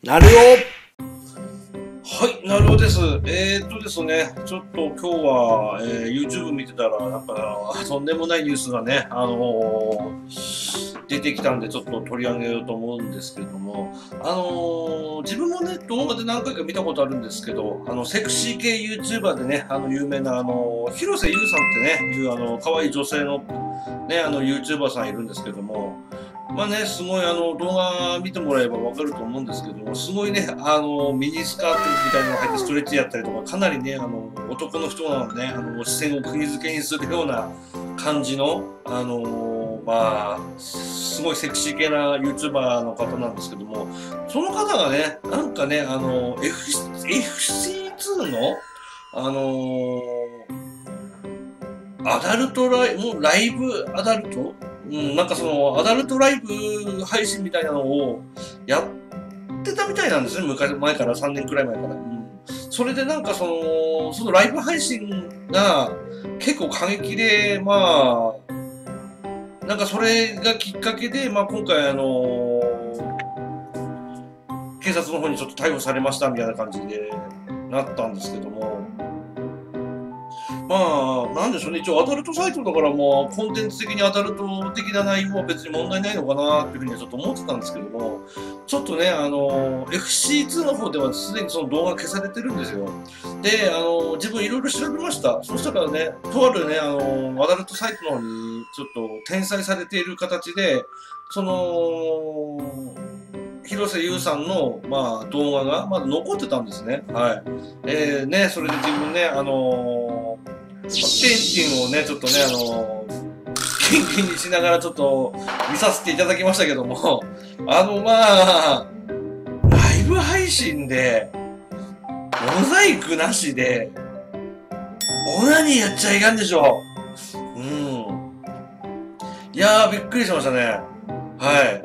なるよ。 はい、なるほどです。ですね、ちょっと今日は、YouTube 見てたら、なんか、とんでもないニュースがね、出てきたんで、ちょっと取り上げようと思うんですけれども、自分もね、動画で何回か見たことあるんですけど、セクシー系 YouTuber でね、有名な、広瀬優さんってね、いう、可愛い女性の、ね、YouTuber さんいるんですけども、まあね、すごい動画見てもらえばわかると思うんですけども、すごいね、ミニスカートみたいなのが入ってストレッチやったりとか、かなりね、男の人のね、視線を釘付けにするような感じの、まあ、すごいセクシー系な YouTuber の方なんですけども、その方がね、なんかね、FC2 の、あのアダルトライブアダルトなんかその、アダルトライブ配信みたいなのをやってたみたいなんですね。前から、3年くらい前から。それでなんかそのライブ配信が結構過激で、まあ、なんかそれがきっかけで、まあ今回警察の方にちょっと逮捕されましたみたいな感じでなったんですけども、まあ、なんでしょうね。一応アダルトサイトだから、まあ、コンテンツ的にアダルト的な内容は別に問題ないのかなっていうふうにはちょっと思ってたんですけども、ちょっとね、FC2 の方ではすでにその動画消されてるんですよ。で、自分いろいろ調べました。そしたらね、とあるね、アダルトサイトの方にちょっと転載されている形で、その、広瀬優さんの、まあ、動画がまだ残ってたんですね。はい。ね、それで自分ね、ペンティンをね、ちょっとね、キンキンにしながらちょっと見させていただきましたけども、まあ、ライブ配信で、モザイクなしで、オナニーやっちゃいかんでしょ。いやー、びっくりしましたね。はい。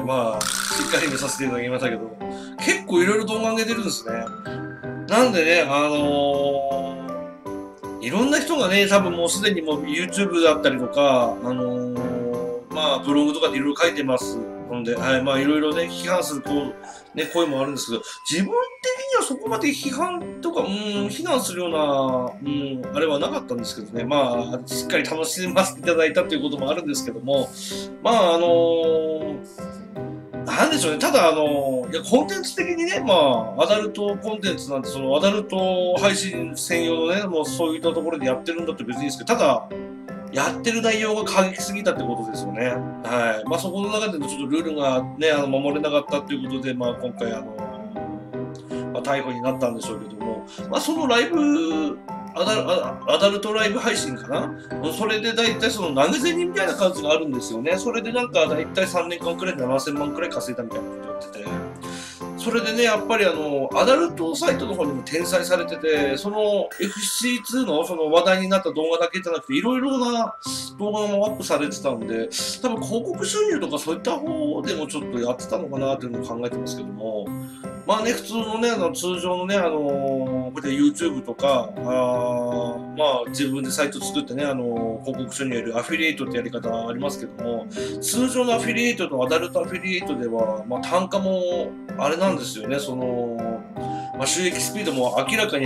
まあ、しっかり見させていただきましたけど、結構いろいろ動画上げてるんですね。なんでね、いろんな人がね、多分もうすでにもう YouTube だったりとか、まあ、ブログとかでいろいろ書いてますので、はい、まあ、いろいろね、批判する声もあるんですけど、自分的にはそこまで批判とか、非難するような、あれはなかったんですけどね、まあ、しっかり楽しませていただいたということもあるんですけども、まあ、なんでしょうね。ただ、いや、コンテンツ的にね、まあ、アダルトコンテンツなんて、その、アダルト配信専用のね、もうそういったところでやってるんだって別にいいですけど、ただ、やってる内容が過激すぎたってことですよね。はい。まあ、そこの中でのちょっとルールがね、守れなかったということで、まあ、今回、まあ、逮捕になったんでしょうけども、まあ、そのライブ、アダルトライブ配信かなそれで大体その投げ銭みたいな感じがあるんですよね。それでなんか大体3年間くらいで7000万くらい稼いだみたいなことやってて。それでね、やっぱりアダルトサイトの方にも転載されてて、その FC2 のその話題になった動画だけじゃなくて、いろいろな動画もアップされてたんで、多分広告収入とかそういった方でもちょっとやってたのかなっていうのを考えてますけども、まあね、普通のね、通常のね、これで YouTube とか、まあ自分でサイト作ってね、広告収入やるアフィリエイトってやり方ありますけども、通常のアフィリエイトとアダルトアフィリエイトでは、まあ単価もあれなんですよね、まあ、収益スピードも明らかに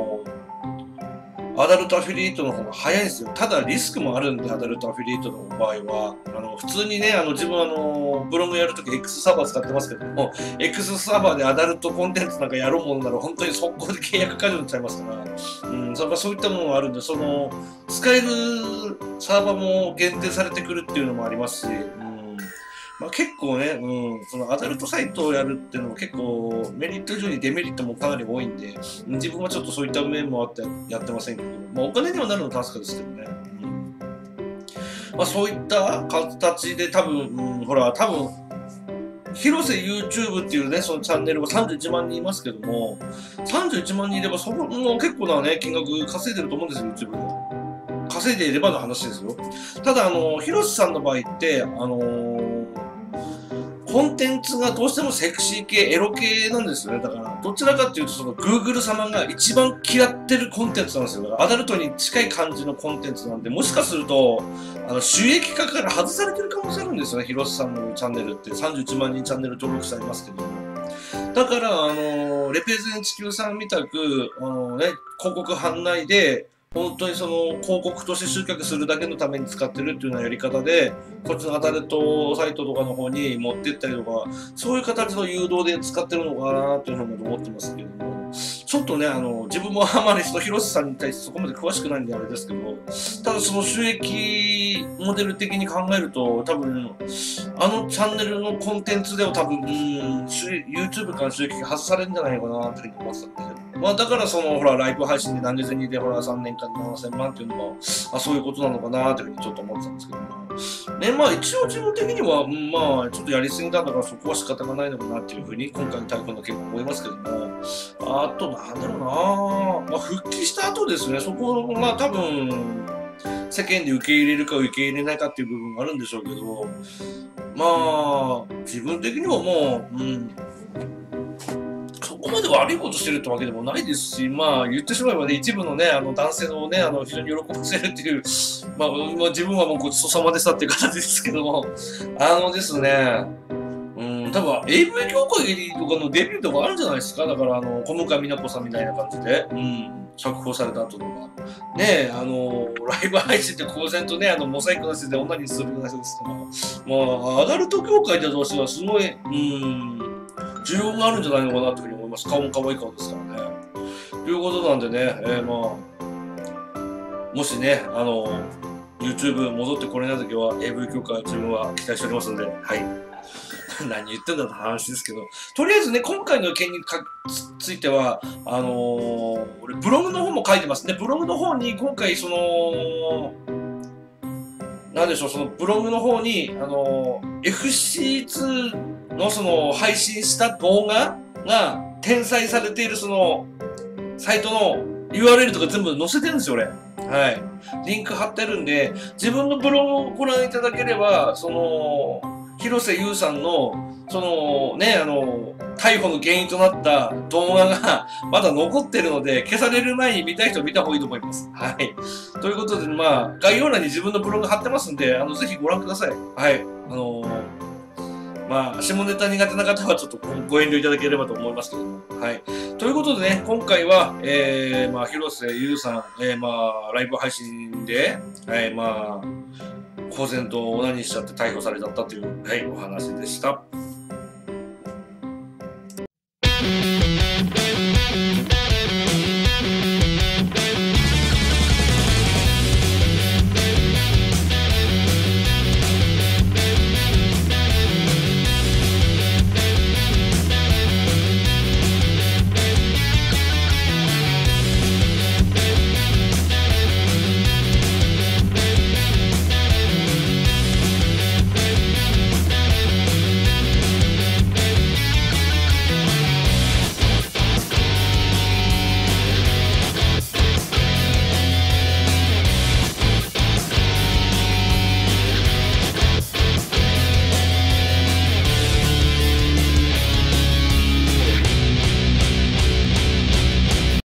アダルトアフィリエイトの方が早いんですよ。ただリスクもあるんで、アダルトアフィリエイトの場合は。普通にね、自分ブログやるとき X サーバー使ってますけども、X サーバーでアダルトコンテンツなんかやろうものなら本当に速攻で契約解除になっちゃいますから、そういったものがあるんで、使えるサーバーも限定されてくるっていうのもありますし、まあ、結構ね、そのアダルトサイトをやるっていうのも結構メリット以上にデメリットもかなり多いんで、自分はちょっとそういった面もあってやってませんけど、まあ、お金にはなるのは確かですけどね。まあ、そういった形で多分、多分、広瀬 YouTube っていうね、そのチャンネルは31万人いますけども、31万人いれば、そこも結構なね、金額稼いでると思うんですよ、YouTube で。稼いでいればの話ですよ。ただ、広瀬さんの場合って、コンテンツがどうしてもセクシー系、エロ系なんですよね。だから、どちらかっていうと、その Google 様が一番嫌ってるコンテンツなんですよ。だからアダルトに近い感じのコンテンツなんで、もしかすると、収益化から外されてる可能性あるんですよね。広瀬さんのチャンネルって31万人チャンネル登録してありますけど。 だから、レペゼン地球さんみたく、広告版内で、本当にその広告として集客するだけのために使ってるっていうようなやり方で、こっちのアダルトサイトとかの方に持ってったりとか、そういう形の誘導で使ってるのかなっていうふうに思ってますけども、ちょっとね、自分もあまり広瀬さんに対してそこまで詳しくないんであれですけど、ただその収益モデル的に考えると、多分、チャンネルのコンテンツでは多分、YouTube から収益が外されるんじゃないかなっていうふうに思ってたんで、まあだからその、ほら、ライブ配信で何で銭で、ほら、3年間で7000万っていうのも、そういうことなのかなっていうふうにちょっと思ってたんですけども、ね、まあ一応自分的には、まあちょっとやりすぎたんだからそこは仕方がないのかなっていうふうに、今回の台風の結果思いますけども、あと、なんだろうな、まあ復帰した後ですね、そこが多分、世間で受け入れるか受け入れないかっていう部分があるんでしょうけど、まあ、自分的にはもう、そこまで悪いことしてるってわけでもないですし、まあ言ってしまえばね、一部のね、男性のね、非常に喜ばせるっていう、まあ、自分はもうごちそうさまでしたっていう形ですけども、ですね、多分 AV 業界とかのデビューとかあるんじゃないですか。だから小向美奈子さんみたいな感じで、釈放された後とか。ねえ、ライブ配信って公然とね、モザイクなしで女にする話ですけど、まあ、アダルト業界でとしてはすごい、需要があるんじゃないのかなというふうに思います。顔も可愛い顔ですからね。ということなんでね、まあ、もしね、YouTube 戻ってこれないときは AV 業界自分は期待しておりますので、はい。何言ってんだって話ですけど、とりあえずね、今回の件については、俺、ブログの方も書いてますね。ブログの方に、今回、なんでしょう、そのブログの方に、FC2 のその配信した動画が転載されているその、サイトの URL とか全部載せてるんですよ、俺。はい。リンク貼ってるんで、自分のブログをご覧いただければ、広瀬優さんの、逮捕の原因となった動画がまだ残ってるので、消される前に見たい人は見た方がいいと思います。はい。ということで、まあ、概要欄に自分のブログ貼ってますんで、ぜひご覧ください。はい。まあ、下ネタ苦手な方はちょっとご遠慮いただければと思いますけども。はい。ということでね、今回は、まあ、広瀬優さん、まあ、ライブ配信で、まあ、公然とオナニーしちゃって逮捕されちゃったという、はい、お話でした。